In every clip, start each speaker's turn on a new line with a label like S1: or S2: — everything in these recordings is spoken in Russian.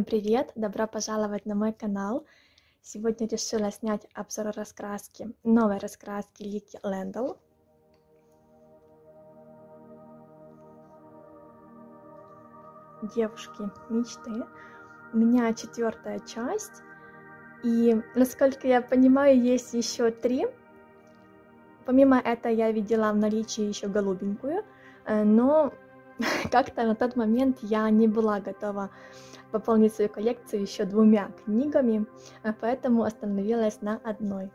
S1: Всем привет! Добро пожаловать на мой канал! Сегодня решила снять обзор раскраски, новой раскраски Лики Лэндл. Девушки мечты. У меня 4-я часть, и, насколько я понимаю, есть еще 3. Помимо этого я видела в наличии еще голубенькую, но как-то на тот момент я не была готова пополнить свою коллекцию еще 2 книгами, поэтому остановилась на одной.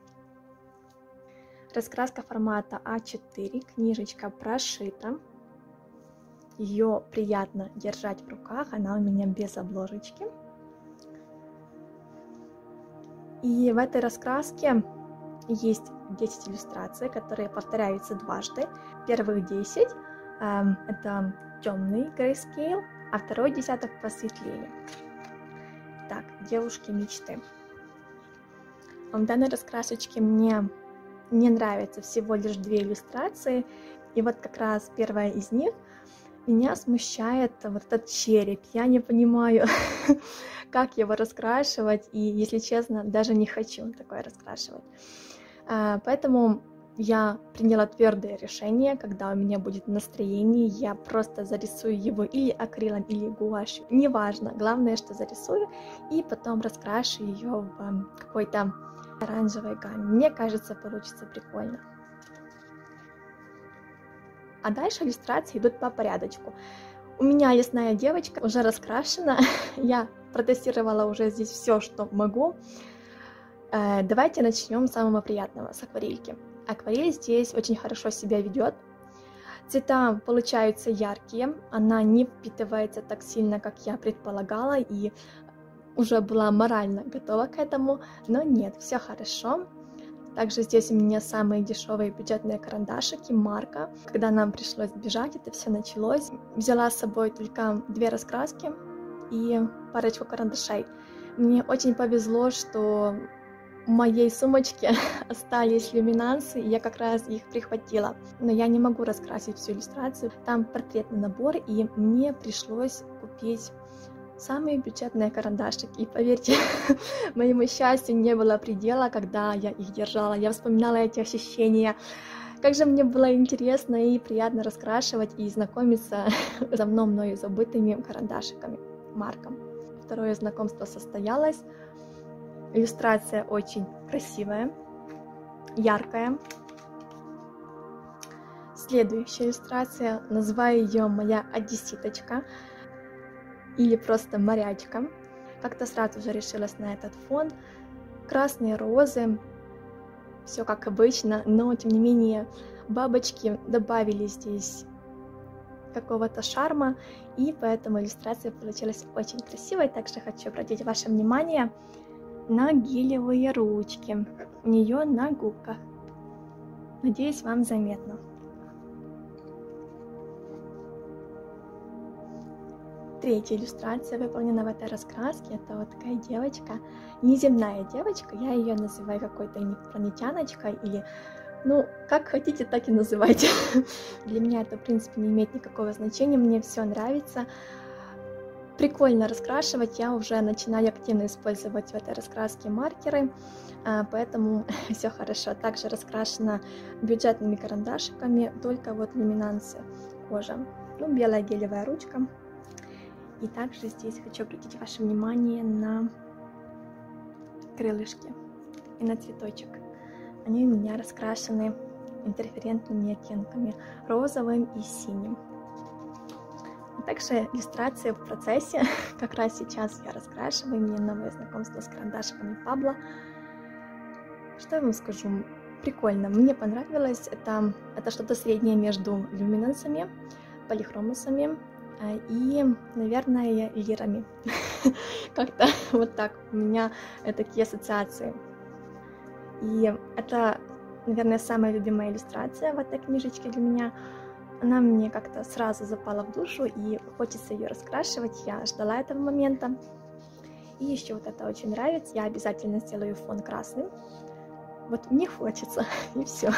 S1: Раскраска формата А4, книжечка прошита. Ее приятно держать в руках, она у меня без обложечки. И в этой раскраске есть 10 иллюстраций, которые повторяются дважды. Первых 10 это темный грейскейл, а второй десяток посветлее. Так, девушки мечты. В данной раскрасочке мне не нравится всего лишь 2 иллюстрации, и вот как раз первая из них меня смущает вот этот череп. Я не понимаю, как его раскрашивать, и, если честно, даже не хочу такое раскрашивать. Поэтому я приняла твердое решение, когда у меня будет настроение, я просто зарисую его или акрилом, или гуашью, неважно, главное, что зарисую, и потом раскрашу ее в какой-то оранжевой гамме. Мне кажется, получится прикольно. А дальше иллюстрации идут по порядочку. У меня лесная девочка уже раскрашена, я протестировала уже здесь все, что могу. Давайте начнем с самого приятного, с акварельки. Акварель здесь очень хорошо себя ведет. Цвета получаются яркие, она не впитывается так сильно, как я предполагала, и уже была морально готова к этому, но нет, все хорошо. Также здесь у меня самые дешевые бюджетные карандашики марка. Когда нам пришлось бежать, это все началось. Взяла с собой только 2 раскраски и парочку карандашей. Мне очень повезло, что в моей сумочке остались люминансы, и я как раз их прихватила. Но я не могу раскрасить всю иллюстрацию. Там портретный набор, и мне пришлось купить самые бюджетные карандашики. И поверьте, моему счастью не было предела, когда я их держала. Я вспоминала эти ощущения. Как же мне было интересно и приятно раскрашивать и знакомиться с давно мною забытыми карандашиками марком. Второе знакомство состоялось. Иллюстрация очень красивая, яркая. Следующая иллюстрация, называю ее моя одесситочка или просто морячка. Как-то сразу же решилась на этот фон. Красные розы, все как обычно, но тем не менее бабочки добавили здесь какого-то шарма, и поэтому иллюстрация получилась очень красивой. Также хочу обратить ваше внимание на гелевые ручки, у нее на губках. Надеюсь, вам заметно. Третья иллюстрация выполнена в этой раскраске. Это вот такая девочка, неземная девочка, я ее называю какой-то инопланетяночкой, или, ну, как хотите, так и называйте. Для меня это, в принципе, не имеет никакого значения, мне все нравится. Прикольно раскрашивать, я уже начинаю активно использовать в этой раскраске маркеры, поэтому все хорошо. Также раскрашена бюджетными карандашиками, только вот люминансы кожа. Ну, белая гелевая ручка. И также здесь хочу обратить ваше внимание на крылышки и на цветочек. Они у меня раскрашены интерферентными оттенками, розовым и синим. Также иллюстрации в процессе. Как раз сейчас я раскрашиваю, мне новое знакомство с карандашиками Пабло. Что я вам скажу? Прикольно, мне понравилось. Это что-то среднее между люминансами, полихромусами и, наверное, лирами. Как-то вот так у меня такие ассоциации. И это, наверное, самая любимая иллюстрация в этой книжечке для меня. Она мне как-то сразу запала в душу, и хочется ее раскрашивать. Я ждала этого момента. И еще вот это очень нравится. Я обязательно сделаю фон красным. Вот мне хочется, и все.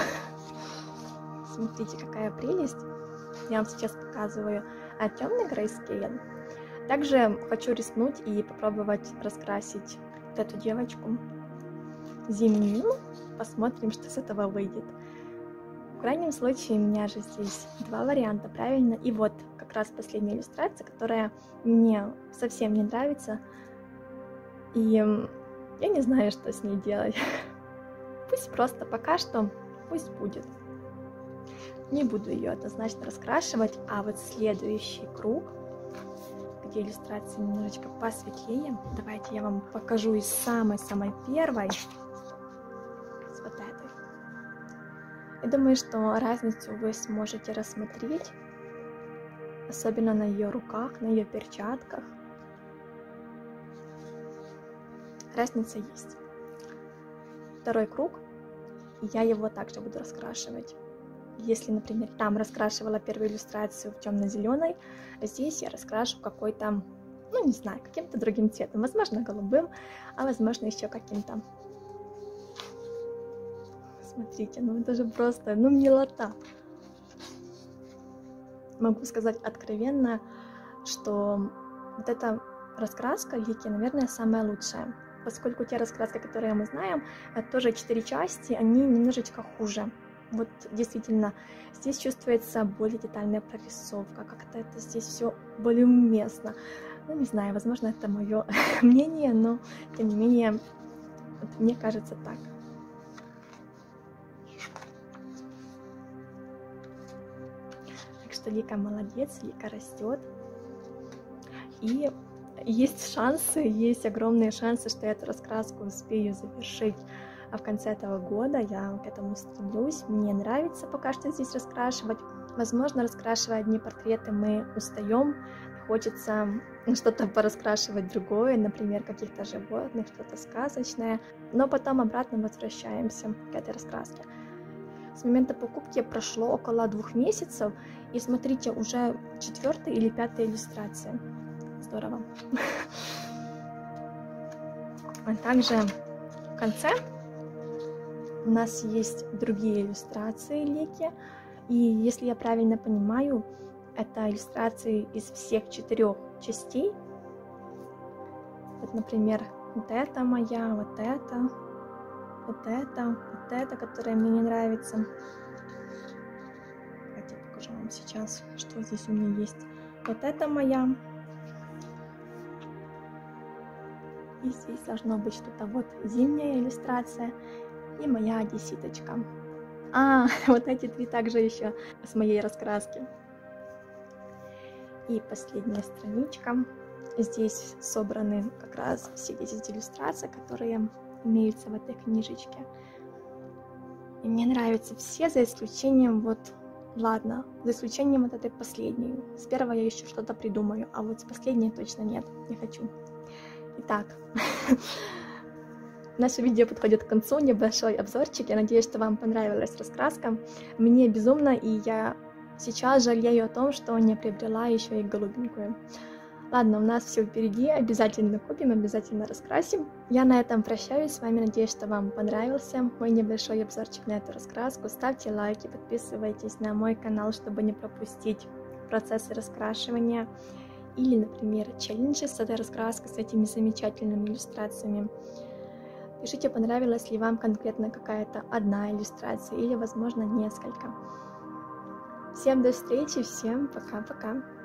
S1: Смотрите, какая прелесть. Я вам сейчас показываю темный грейскейл. Также хочу рискнуть и попробовать раскрасить вот эту девочку зимнюю. Посмотрим, что с этого выйдет. В крайнем случае у меня же здесь два варианта, правильно? И вот как раз последняя иллюстрация, которая мне совсем не нравится. И я не знаю, что с ней делать. Пусть просто пока что, пусть будет. Не буду ее однозначно раскрашивать, а вот следующий круг, где иллюстрация немножечко посветлее, давайте я вам покажу из самой-самой первой, с вот этой. Я думаю, что разницу вы сможете рассмотреть, особенно на ее руках, на ее перчатках. Разница есть. Второй круг, я его также буду раскрашивать. Если, например, там раскрашивала первую иллюстрацию в темно-зеленой, здесь я раскрашу какой-то, ну не знаю, каким-то другим цветом, возможно голубым, а возможно еще каким-то. Смотрите, ну это же просто, ну милота. Могу сказать откровенно, что вот эта раскраска Лики, наверное, самая лучшая. Поскольку те раскраски, которые мы знаем, это тоже 4 части, они немножечко хуже. Вот действительно, здесь чувствуется более детальная прорисовка, как-то это здесь все более уместно. Ну, не знаю, возможно, это мое мнение, но тем не менее, вот, мне кажется так. Так что Лика молодец, Лика растет. И есть шансы, есть огромные шансы, что я эту раскраску успею завершить. А в конце этого года я к этому стремлюсь. Мне нравится пока что здесь раскрашивать. Возможно, раскрашивая одни портреты, мы устаем. Хочется что-то пораскрашивать другое, например, каких-то животных, что-то сказочное. Но потом обратно возвращаемся к этой раскраске. С момента покупки прошло около 2 месяцев. И смотрите, уже 4-я или 5-я иллюстрация. Здорово. А также в конце у нас есть другие иллюстрации Лики, и если я правильно понимаю, это иллюстрации из всех 4 частей. Вот, например, вот это моя, вот это, вот это, которая мне не нравится. Давайте я покажу вам сейчас, что здесь у меня есть. Вот это моя. И здесь должно быть что-то вот зимняя иллюстрация. И моя десяточка. А, вот эти 3 также еще с моей раскраски. И последняя страничка. Здесь собраны как раз все 10 иллюстраций, которые имеются в этой книжечке. И мне нравятся все, за исключением вот, ладно, за исключением вот этой последней. С первой я еще что-то придумаю, а вот с последней точно нет, не хочу. Итак. Наше видео подходит к концу, небольшой обзорчик. Я надеюсь, что вам понравилась раскраска. Мне безумно, и я сейчас жалею о том, что не приобрела еще и голубенькую. Ладно, у нас все впереди, обязательно купим, обязательно раскрасим. Я на этом прощаюсь с вами, надеюсь, что вам понравился мой небольшой обзорчик на эту раскраску. Ставьте лайки, подписывайтесь на мой канал, чтобы не пропустить процессы раскрашивания. Или, например, челленджи с этой раскраской, с этими замечательными иллюстрациями. Пишите, понравилась ли вам конкретно какая-то одна иллюстрация или, возможно, несколько. Всем до встречи, всем пока-пока.